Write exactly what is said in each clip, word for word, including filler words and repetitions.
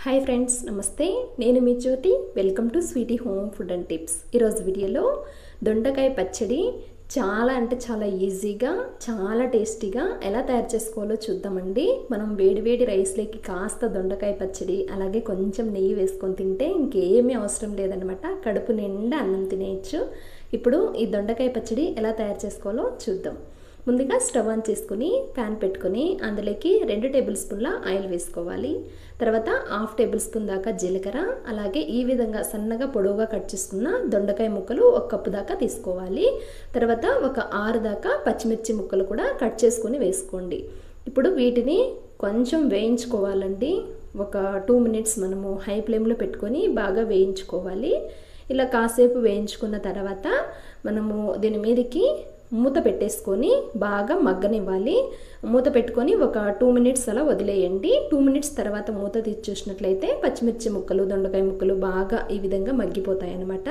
Hi friends, నమస్తే. నేను మీ Jyothi. Welcome to Sweety Home Food and Tips. ఈరోజు వీడియోలో దొండకాయ పచ్చడి చాలా అంటే చాలా ఈజీగా, చాలా టేస్టీగా ఎలా తయారు చేసుకోవాలో చూద్దామండి. మనం వేడివేడి రైస్లోకి కాస్త దొండకాయ పచ్చడి అలాగే కొంచెం నెయ్యి వేసుకొని తింటే ఇంకేమీ అవసరం లేదనమాట. కడుపు నిండా అన్నం తినేయచ్చు. ఇప్పుడు ఈ దొండకాయ పచ్చడి ఎలా తయారు చేసుకోవాలో చూద్దాం. ముందుగా స్టవ్ ఆన్ చేసుకుని ప్యాన్ పెట్టుకొని అందులోకి రెండు టేబుల్ స్పూన్ల ఆయిల్ వేసుకోవాలి. తర్వాత హాఫ్ టేబుల్ స్పూన్ దాకా జీలకర్ర, అలాగే ఈ విధంగా సన్నగా పొడవుగా కట్ చేసుకున్న దొండకాయ ముక్కలు ఒక కప్పు దాకా తీసుకోవాలి. తర్వాత ఒక ఆరు దాకా పచ్చిమిర్చి ముక్కలు కూడా కట్ చేసుకొని వేసుకోండి. ఇప్పుడు వీటిని కొంచెం వేయించుకోవాలండి. ఒక టూ మినిట్స్ మనము హై ఫ్లేమ్లో పెట్టుకొని బాగా వేయించుకోవాలి. ఇలా కాసేపు వేయించుకున్న తర్వాత మనము దీని మీదకి మూత పెట్టేసుకొని బాగా మగ్గనివ్వాలి. మూత పెట్టుకొని ఒక టూ మినిట్స్ అలా వదిలేయండి. టూ మినిట్స్ తర్వాత మూత తీసి చూసినట్లయితే పచ్చిమిర్చి ముక్కలు, దొండకాయ ముక్కలు బాగా ఈ విధంగా మగ్గిపోతాయి అన్నమాట.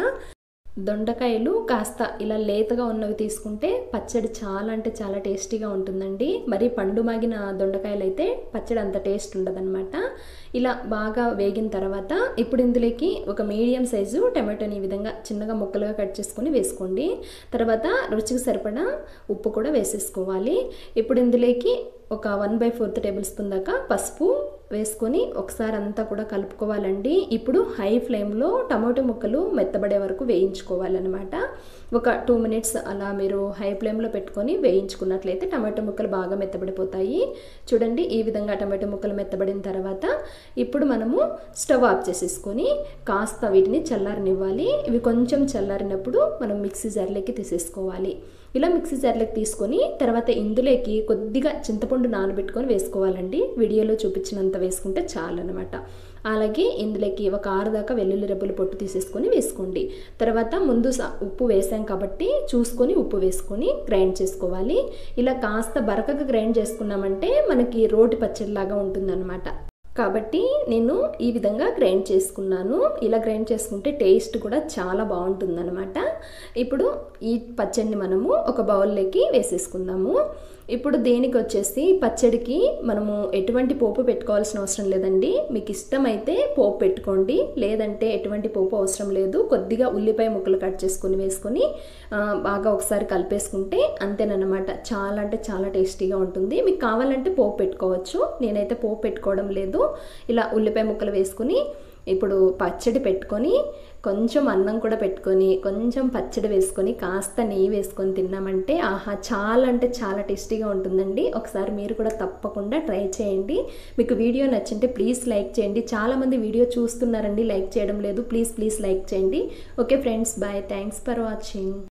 దొండకాయలు కాస్త ఇలా లేతగా ఉన్నవి తీసుకుంటే పచ్చడి చాలా అంటే చాలా టేస్టీగా ఉంటుందండి. మరి పండు మాగిన దొండకాయలు అయితే పచ్చడి అంత టేస్ట్ ఉండదన్నమాట. ఇలా బాగా వేగిన తర్వాత ఇప్పుడు ఇందులోకి ఒక మీడియం సైజు టమాటోని ఈ విధంగా చిన్నగా ముక్కలుగా కట్ చేసుకొని వేసుకోండి. తర్వాత రుచికి సరిపడా ఉప్పు కూడా వేసేసుకోవాలి. ఇప్పుడు ఇందులోకి ఒక one by fourth tablespoon దాకా పసుపు వేసుకొని ఒకసారి అంతా కూడా కలుపుకోవాలండి. ఇప్పుడు హై ఫ్లేమ్లో టమాటో ముక్కలు మెత్తబడే వరకు వేయించుకోవాలన్నమాట. ఒక టూ మినిట్స్ అలా మీరు హై ఫ్లేమ్లో పెట్టుకొని వేయించుకున్నట్లయితే టమాటో ముక్కలు బాగా మెత్తబడిపోతాయి. చూడండి, ఈ విధంగా టమాటో ముక్కలు మెత్తబడిన తర్వాత ఇప్పుడు మనము స్టవ్ ఆఫ్ చేసేసుకొని కాస్త వీటిని చల్లారనివ్వాలి. ఇవి కొంచెం చల్లారినప్పుడు మనం మిక్సీ జార్లోకి తీసేసుకోవాలి. ఇలా మిక్సీ జార్లోకి తీసుకొని తర్వాత ఇందులోకి కొద్దిగా చింతపండు నానబెట్టుకొని వేసుకోవాలండి. వీడియోలో చూపించినంత వేసుకుంటే చాలన్నమాట. అలాగే ఇందులోకి ఒక ఆరు దాకా వెల్లుల్లి రెబ్బలు పొట్టు తీసేసుకొని వేసుకోండి. తర్వాత ముందు ఉప్పు వేసాం కాబట్టి చూసుకొని ఉప్పు వేసుకొని గ్రైండ్ చేసుకోవాలి. ఇలా కాస్త బరకగా గ్రైండ్ చేసుకున్నామంటే మనకి రోటి పచ్చడిలాగా ఉంటుందన్నమాట. కాబట్టి నేను ఈ విధంగా గ్రైండ్ చేసుకున్నాను. ఇలా గ్రైండ్ చేసుకుంటే టేస్ట్ కూడా చాలా బాగుంటుందన్నమాట. ఇప్పుడు ఈ పచ్చడిని మనము ఒక బౌల్లోకి వేసేసుకుందాము. ఇప్పుడు దేనికి వచ్చేసి పచ్చడికి మనము ఎటువంటి పోపు పెట్టుకోవాల్సిన అవసరం లేదండి. మీకు ఇష్టమైతే పోపు పెట్టుకోండి, లేదంటే ఎటువంటి పోపు అవసరం లేదు. కొద్దిగా ఉల్లిపాయ ముక్కలు కట్ చేసుకొని వేసుకొని బాగా ఒకసారి కలిపేసుకుంటే అంతేనన్నమాట. చాలా అంటే చాలా టేస్టీగా ఉంటుంది. మీకు కావాలంటే పోపు పెట్టుకోవచ్చు. నేనైతే పోపు పెట్టుకోవడం లేదు. ఇలా ఉల్లిపాయ ముక్కలు వేసుకొని ఇప్పుడు పచ్చడి పెట్టుకొని కొంచెం అన్నం కూడా పెట్టుకొని కొంచెం పచ్చడి వేసుకొని కాస్త నెయ్యి వేసుకొని తిన్నామంటే ఆహా, చాలా అంటే చాలా టేస్టీగా ఉంటుందండి. ఒకసారి మీరు కూడా తప్పకుండా ట్రై చేయండి. మీకు వీడియో నచ్చింటే ప్లీజ్ లైక్ చేయండి. చాలామంది వీడియో చూస్తున్నారండి, లైక్ చేయడం లేదు. ప్లీజ్ ప్లీజ్ లైక్ చేయండి. Okay friends, bye. Thanks for watching.